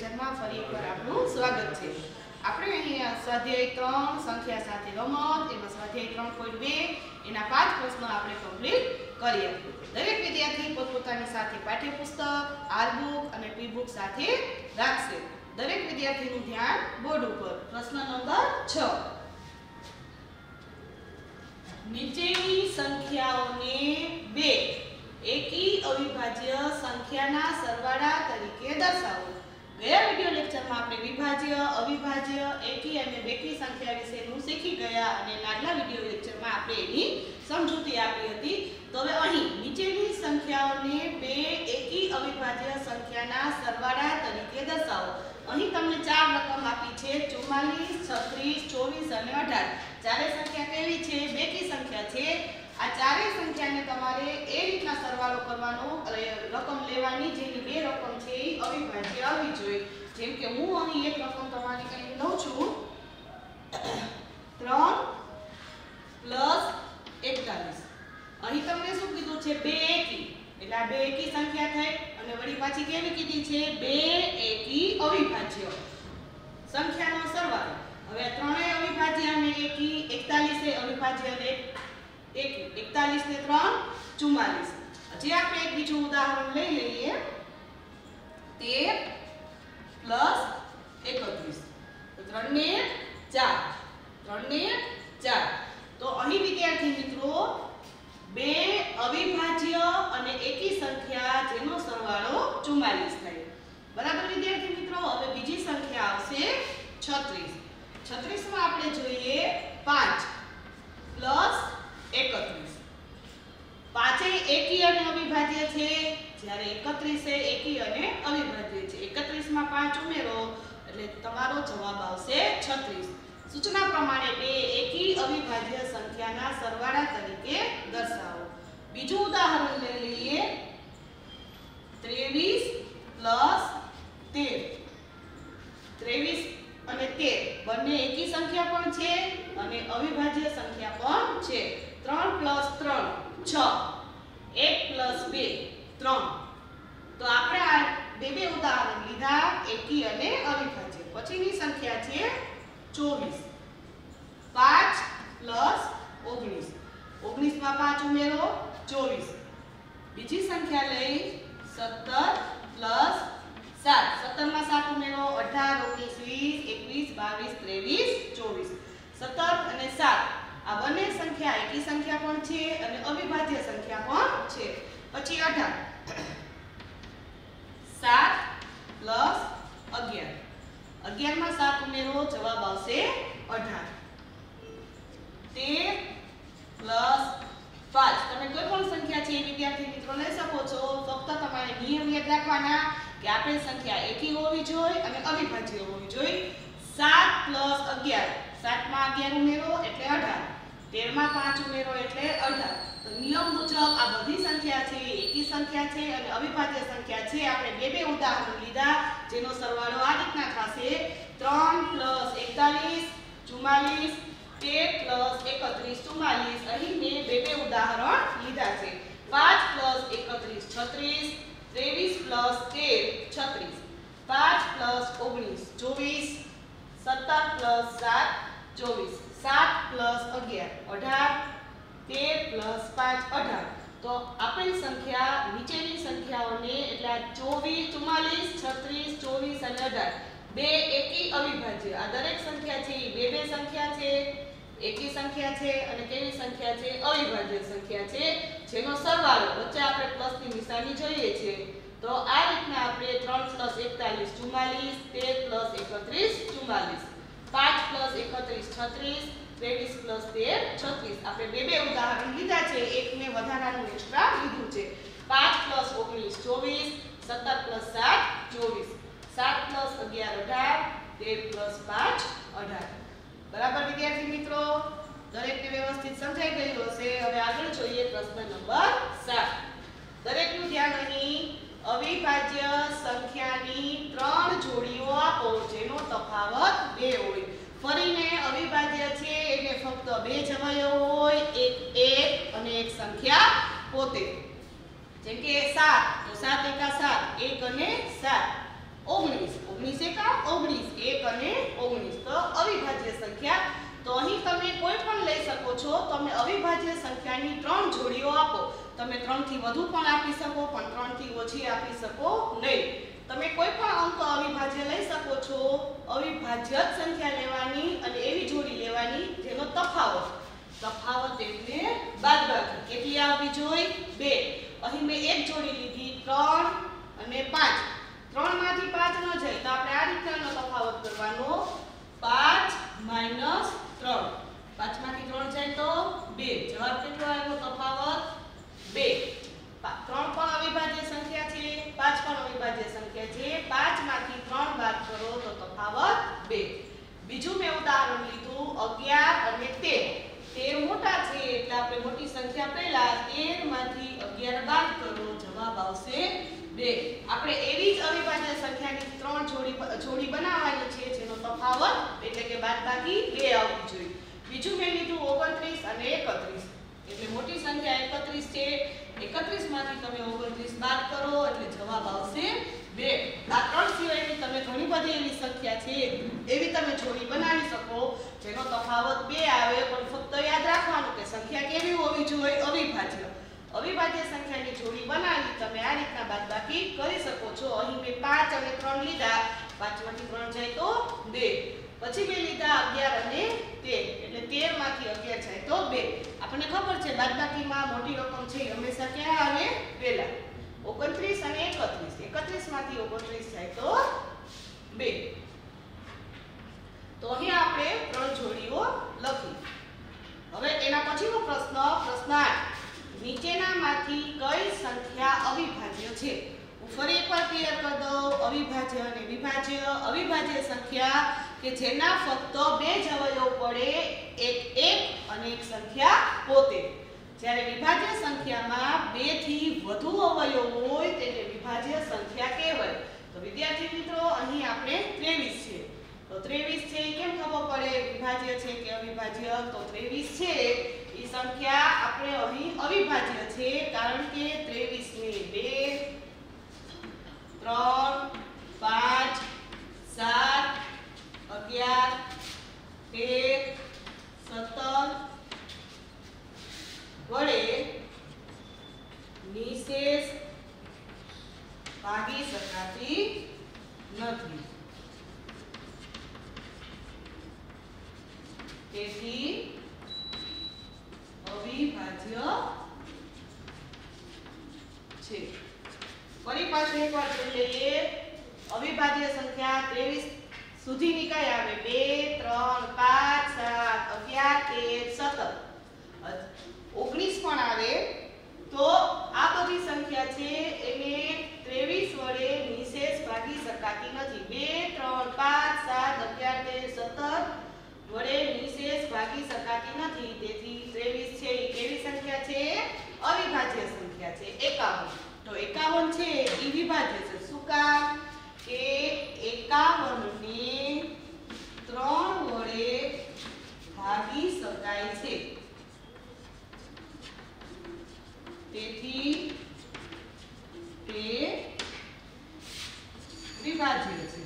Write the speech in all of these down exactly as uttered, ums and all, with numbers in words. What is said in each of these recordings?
લેક્ચરમાં ફરી એકવાર આપનું સ્વાગત છે। આપણે અહીં સ્વાધ્યાય ત્રણ સંખ્યા સાથે રમત એમાં સ્વાધ્યાય ત્રણ પોઈન્ટ બે એના પાંચ પ્રશ્નો આપણે કમ્પ્લીટ કર્યા। દરેક વિદ્યાર્થી પોતપોતાની સાથે પાઠ્યપુસ્તક, આરબુક અને પી-બુક સાથે રાખશે। દરેક વિદ્યાર્થીનું ધ્યાન બોર્ડ ઉપર। પ્રશ્ન નંબર છ, નીચેની સંખ્યાઓને બે एकी अविभाज्य संख्याना सरवाळा तरीके दर्शावो। गया विडियो लेक्चर में आपणे विभाज्य, अविभाज्य, एकी अने बेकी संख्या विशेनुं शीखी गया अने नागला विडियो लेक्चर में आपणे एनी समजूती आपी हती। तो हवे अहीं नीचेनी संख्याओने बे एकी अविभाज्य संख्याना सरवाळा तरीके दर्शावो। अहीं तमने चार रकम आपी छे चौवालीस, छत्रीस, चौवीस अने अठार। चारे संख्या केवी छे? बेकी संख्या छे। आ चारे संख्या ने तमारे ए रीतना सरवाळो करवानो, रकम लेवानी जेनी बे रकम छे ए अविभाज्य आवी जोईए। जेम के हूँ अहीं एक रकम तमारी कहीं लઉં છું ત્રણ પ્લસ એકતાલીસ। અહીં તમને શું કીધું છે? બે એકી, એટલે આ બે એકી સંખ્યા થઈ અને વળી પાછી કેવી કીધી છે? બે એકી અવિભાજ્ય સંખ્યાનો સરવાળો। હવે ત્રણેય અવિભાજ્ય અને એકી, એકતાલીસ એ અવિભાજ્ય અને एक इकतालीस ने त्रण चौवालीस। हजी आपणे एक बीजું उदाहरण लई लईए। तेर प्लस एकत्रीस, तो त्रण ने चार, त्रण ने चार। तो अहीं विद्यार्थी मित्रों बे अविभाज्य अने एकी संख्या जेनो सरवाळो चौवालीस थाय। बराबर विद्यार्थी मित्रों? हवे बीजी संख्या आवशे छत्रीस। छत्रीस में आपणे जोईए पांच प्लस एकत्रीस। पांचे एकी अने अविभाज्य छे, ज्यारे एकत्रीस ए एकी अने अविभाज्य छे। एकत्रीस में पांच उमेरो એટલે તમારો જવાબ આવશે छत्रीस। સૂચના પ્રમાણે બે એકી અવિભાજ્ય સંખ્યાના સરવાળા તરીકે દર્શાવો। બીજું ઉદાહરણ લઈ લઈએ। ત્રેવીસ પ્લસ તેર। ત્રેવીસ અને તેર બંને એકી સંખ્યા પણ છે અને અવિભાજ્ય સંખ્યા પણ છે। ત્રણ પ્લસ ત્રણ છ, એક પ્લસ બે ત્રણ। તો આપણે આ બે બે ઉદાહરણ લીધા એકી અને અવિભાજ્ય। પછીની સંખ્યા છે ચોવીસ। પાંચ પ્લસ ઓગણીસ, ઓગણીસ માં પાંચ ઉમેરો ચોવીસ। બીજી સંખ્યા લઈ સત્તર પ્લસ सात, सत्तर में सात उमेरो अठार, ओगनीस, वीस, एकवीस, बावीस, तेवीस, चौबीस। सत्तर अने सात आ बने संख्या एकी संख्या पण छे अने अविभाज्य संख्या पण छे। पछी अठार, सात प्लस अगियार, अगियार में सात उमेरो जवाब आवशे अठार। तेर प्लस पांच, तमे कोई पण संख्या छे विद्यार्थी मित्रों लई सको छो। फक्त तमारे नियम याद राखवाना कि आपणी संख्या एकी होवी जोईए अने अविभाज्य होवी जोईए। सात प्लस अगियार, सात में अगियार उमेरो एटले अठार, तेर में पांच उमेरो एटले अठार। तो नियम मुजब आ बधी संख्या छे एकी संख्या छे अने अविभाज्य संख्या छे। आपणे बे बे उदाहरण लीधा जेनो सरवाळो आ रीतना थशे त्रण प्लस एकतालीस चौवालीस, तेर प्लस एकत्रीस चौवालीस। અહીં મેં બે બે ઉદાહરણ લીધા છે। पांच प्लस एकत्रीस छत्रीस, तेवीस प्लस तेर छत्रीस, पांच प्लस ओगनीस चौबीस, सत्तर प्लस सात चौबीस, सात प्लस अगियार अठार, तेर प्लस पांच अठार। तो आपणी संख्या नीचेनी संख्याओने एटले चौबीस, चौवालीस, छत्रीस, चौबीस अने अठार बे एकी अविभाज्य। आ दरेक संख्या छे बे बे संख्या छे, एकी संख्या छे अने केवी संख्या छे? अविभाज्य संख्या छे जेनो सरवाळो वच्चे आपणे प्लसनी निशानी જોઈએ છે। तो आ રીતના આપણે ત્રણ પ્લસ એકતાલીસ ચુમ્માલીસ, તેર પ્લસ એકત્રીસ ચુમ્માલીસ, પાંચ પ્લસ એકત્રીસ છત્રીસ, ત્રેવીસ પ્લસ તેર છત્રીસ। આપણે બે બે ઉદાહરણ લીધા છે, એકને વધારાનું એક્સ્ટ્રા લીધું છે। પાંચ પ્લસ ઓગણીસ ચોવીસ, સત્તર પ્લસ સાત ચોવીસ, સાત પ્લસ અગિયાર અઢાર, તેર પ્લસ પાંચ અઢાર। बराबर विद्यार्थी मित्रों? दरेकने व्यवस्थित समझाई गयुं हशे। हवे आगळ जोईए प्रश्न नंबर सात। दरेकनुं ध्यान अहीं अविभाज्य संख्यानी त्रण जोड़ीओ आपो जेनो तफावत बे होय। फरीने अविभाज्य छे એટલે ફક્ત બે જ અવયવ હોય, એક એક અને એક સંખ્યા પોતે। જેમ કે સાત, તો સાત એકા સાત, એક અને સાત। ઓગણીસ, ઓગણીસ સંખ્યાની ત્રણ જોડીઓ આપો. તમે ત્રણ થી વધુ પણ આપી શકો પણ ત્રણ થી ઓછી આપી શકો નહીં. તમે કોઈ પણ અંક અવિભાજ્ય લઈ શકો છો. અવિભાજ્ય જ સંખ્યા લેવાની અને એવી જોડી લેવાની જેનો તફાવત તફાવત એટલે બાદબાકી. કેટલી આવવી જોઈએ? બે. અહીં મેં એક જોડી લીધી ત્રણ અને પાંચ. ત્રણ માંથી પાંચ ન જાય તો આપણે આ રીતનો તફાવત કરવાનો. પાંચ માઈનસ ત્રણ. પાંચ માંથી ત્રણ જાય તો બે. જવાબ કેટલો આવ્યો? તફાવત બે. ત્રણ પણ અવિભાજ્ય સંખ્યા છે, પાંચ પણ અવિભાજ્ય સંખ્યા છે. પાંચ માંથી ત્રણ બાદ કરો તો તફાવત બે. બીજું મેં ઉદાહરણ લીધું અગિયાર અને તેર. તેર મોટા છે એટલે આપણે મોટી સંખ્યા પહેલા તેર માંથી અગિયાર બાદ કરો. જવાબ આવશે બે. આપણે એવી જ અવિભાજ્ય સંખ્યાની ત્રણ જોડી જોડી બનાવવાની છે જેનો તફાવત એટલે કે બાદબાકી બે આવવી જોઈએ. બીજું મેં લીધું ઓગણત્રીસ અને એકત્રીસ. એટલે મોટી સંખ્યા એકત્રીસ છે. એકત્રીસ માંથી તમે ઓગણત્રીસ બાદ કરો એટલે જવાબ આવશે બે. આ ત્રણ સિવાયની તમે ઘણી બધી એવી સંખ્યા છે એવી તમે જોડી બનાવી શકો જેનો તફાવત બે આવે. પણ ફક્ત યાદ રાખવાનું કે સંખ્યા કેવી હોવી જોઈએ? અવિભાજ્ય. અવિભાજ્ય સંખ્યાની જોડી બનાવી તમે આ રીતના બાદબાકી કરી શકો છો. અહીં મેં પાંચ અને ત્રણ લીધા. પાંચ માંથી ત્રણ જાય તો બે. પછી મેં લીધા અગિયાર અને તેર. એટલે તેર માંથી અગિયાર જાય તો બે. આપણને ખબર છે બાદબાકીમાં મોટી રકમ છે હંમેશા ક્યાં આવે? પહેલા. ઓગણત્રીસ અને એકત્રીસ. એકત્રીસ માંથી ઓગણત્રીસ જાય તો બે. તો અહીં આપણે ત્રણ જોડીઓ લખી. હવે એના પછીનો પ્રશ્ન પ્રશ્ન આઠ. નીચેનામાંથી કઈ સંખ્યા અવિભાજ્ય છે? હું ફરી એકવાર ક્લિયર કરી દઉં. અવિભાજ્ય અને વિભાજ્ય. અવિભાજ્ય સંખ્યા કે જેના ફક્ત બે જ અવયવ પડે, એક એક અને એક સંખ્યા પોતે. જ્યારે વિભાજ્ય સંખ્યામાં બે થી વધુ અવયવ હોય તેને વિભાજ્ય સંખ્યા કહેવાય. તો વિદ્યાર્થી મિત્રો અહીં આપણે ત્રેવીસ છે. તો ત્રેવીસ છે એ કેમ ખબર પડે વિભાજ્ય છે કે અવિભાજ્ય? તો ત્રેવીસ છે એ સંખ્યા આપણે અહીં અવિભાજ્ય છે કારણ કે ત્રેવીસ ને બે, ત્રણ, પાંચ, સાત, અગિયાર, તેર, સત્તર વડે નિશેષ ભાગી શકાતી નથી. તેથી અવિભાજ્ય છે. ફરી પાછું એકવાર જોઈ લઈએ. અવિભાજ્ય સંખ્યા ત્રેવીસ સુધીની કઈ આવે? બે, ત્રણ, પાંચ, સાત, અગિયાર, તેર, સત્તર, ઓગણીસ પણ આવે. તો આ બધી સંખ્યા છે એને ત્રેવીસ વડે નિશેષ ભાગી શકાતી નથી. બે, ત્રણ, પાંચ, સાત, અગિયાર, તેર, સત્તર વડે નિશેષ ભાગી શકાતી નથી. તેથી ત્રેવીસ છે એ કેવી સંખ્યા છે? અવિભાજ્ય સંખ્યા છે. એકાવન. તો એકાવન છે એ વિભાજ્ય છે. શું કામ? કે એકાવન ને ત્રણ વડે ભાગી શકાય છે. તેથી તે વિભાજ્ય છે.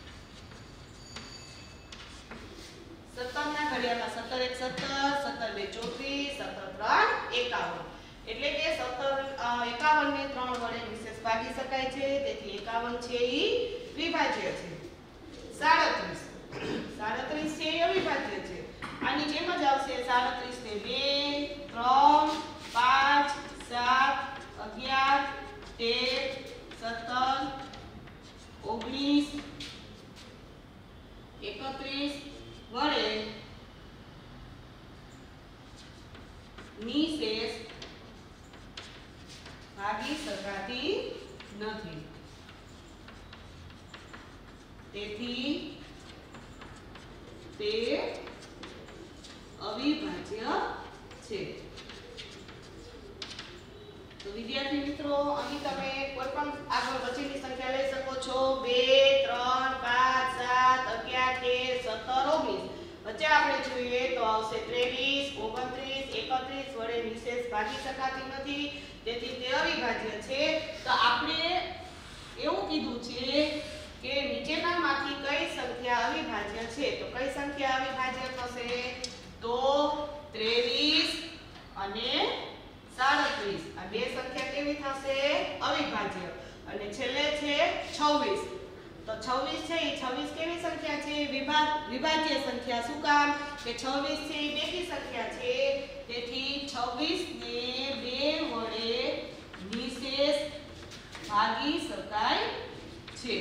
સત્તર ના ઘડિયામાં સત્તર એક સત્તર, સત્તર બે ચોત્રીસ, સત્તર ત્રણ એકાવન. એટલે કે સત્તર એકાવન ને ત્રણ વડે નિશેષ ભાગી શકાય છે. તેથી એકાવન છે એ વિભાજ્ય છે. સાડત્રીસ. સાડત્રીસ છે એ અવિભાજ્ય છે. આની જેમ જ આવશે. સાડત્રીસ ને બે, ત્રણ, પાંચ, સાત, અગિયાર, તેર, સત્તર, ઓગણીસ, એકત્રીસ વડે નિશેષ ભાગી શકાતી નથી. તેથી તે અવિભાજ્ય છે. તો વિદ્યાર્થી મિત્રો અહીં તમે કોઈ પણ આગળ વચ્ચેની સંખ્યા લઈ શકો છો. બે, ત્રણ, પાંચ, સાત, અગિયાર, તેર, સત્તર, ઓગણીસ. વચ્ચે આપણે જોઈએ તો આવશે ત્રેવીસ, ઓગણત્રીસ, એકત્રીસ વડે નિશેષ ભાગી શકાતી નથી. તેથી તે અવિભાજ્ય છે. તો આપણે એવું કીધું છે કે નીચેનામાંથી કઈ સંખ્યા અવિભાજ્ય છે? તો કઈ સંખ્યા અવિભાજ્ય થશે? તો ત્રેવીસ અને થશે અવિભાજ્ય અને છેલ્લે છે છવ્વીસ. તો છવ્વીસ છે એ છવ્વીસ કેવી સંખ્યા છે? વિભા વિભાજ્ય સંખ્યા. શું કામ? કે છવ્વીસ છે એ બેકી સંખ્યા છે, તેથી છવ્વીસ ને બે વડે નિશેષ ભાગી શકાય છે.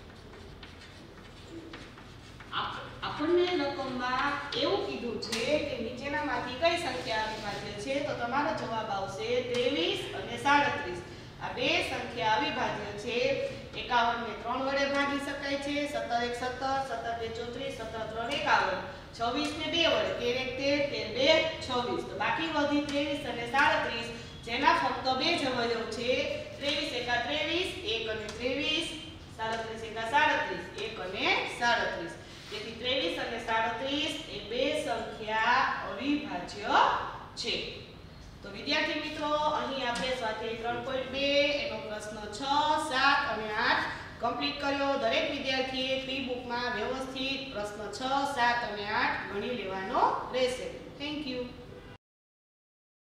આપણને રકમમાં એવું કીધું છે કે નીચેનામાંથી કઈ સંખ્યા અવિભાજ્ય છે? તો તમારો જવાબ આવશે ત્રેવીસ અને સાડત્રીસ. આ બે સંખ્યા અવિભાજ્ય છે. એકાવન ને ત્રણ વડે ભાગી શકાય છે. સત્તર એક સત્તર, સત્તર બે ચોત્રીસ, સત્તર ત્રણ એકાવન, છવ્વીસ ને બે વડે તેર એક તેર, તેર બે છવ્વીસ. તો બાકી વધી ત્રેવીસ અને સાડત્રીસ, જેના ફક્ત બે જ અવયવ છે. ત્રેવીસ એકા ત્રેવીસ, એક અને ત્રેવીસ, સાડત્રીસ એકા સાડત્રીસ, એક અને સાડત્રીસ. તેથી ત્રેવીસ અને સાડત્રીસ એ બે સંખ્યા અવિભાજ્ય છે. તો વિદ્યાર્થી મિત્રો, અહીં આપણે સ્વાધ્યાય ત્રણ પોઈન્ટ બે એનો પ્રશ્ન છ, સાત અને આઠ કમ્પ્લીટ કર્યો. દરેક વિદ્યાર્થીએ પી બુકમાં વ્યવસ્થિત પ્રશ્ન છ, સાત અને આઠ ગણી લેવાનો રહેશે. Thank you.